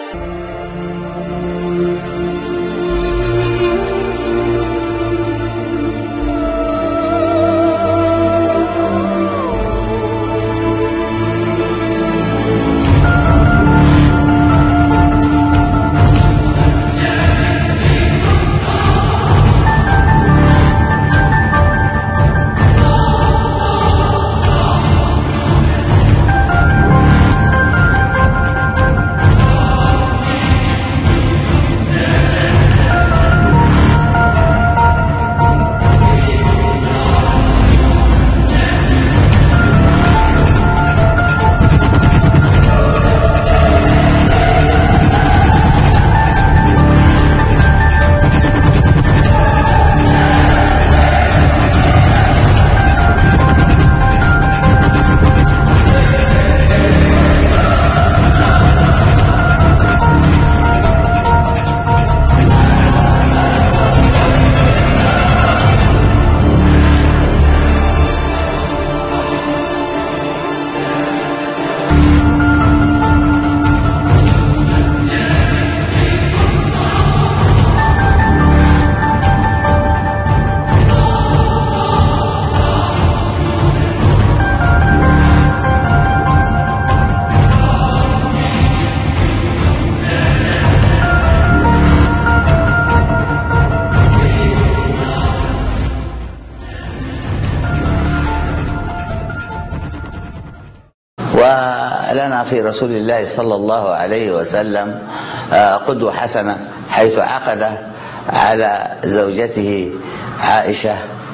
ولنا في رسول الله صلى الله عليه وسلم قدوة حسنة، حيث عقد على زوجته عائشة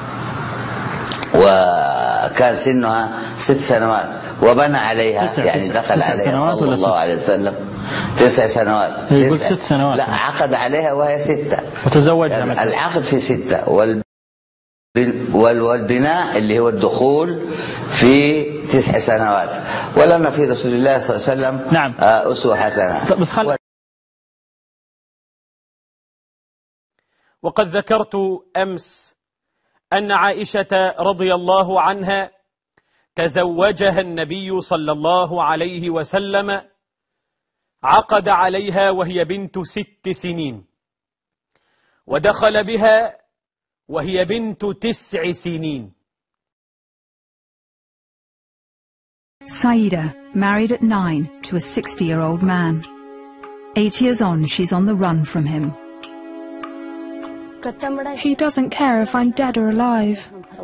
وكان سنها 6 سنوات وبنى عليها، يعني دخل عليها صلى الله عليه وسلم 9 سنوات. يقول 6 سنوات. لا، عقد عليها وهي 6 وتزوجها. يعني العقد في 6 والبناء اللي هو الدخول في 9 سنوات. ولنا في رسول الله صلى الله عليه وسلم نعم أسوة حسنة. وقد ذكرت أمس أن عائشة رضي الله عنها تزوجها النبي صلى الله عليه وسلم، عقد عليها وهي بنت 6 سنين، ودخل بها وهي بنت 9 سنين. Saida, married at 9 to a 60-year-old man. 8 years on, she's on the run from him. He doesn't care if I'm dead or alive.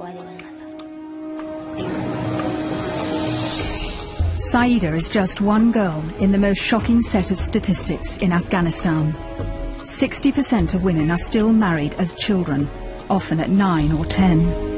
Saida is just one girl in the most shocking set of statistics in Afghanistan. 60% of women are still married as children, often at 9 or 10.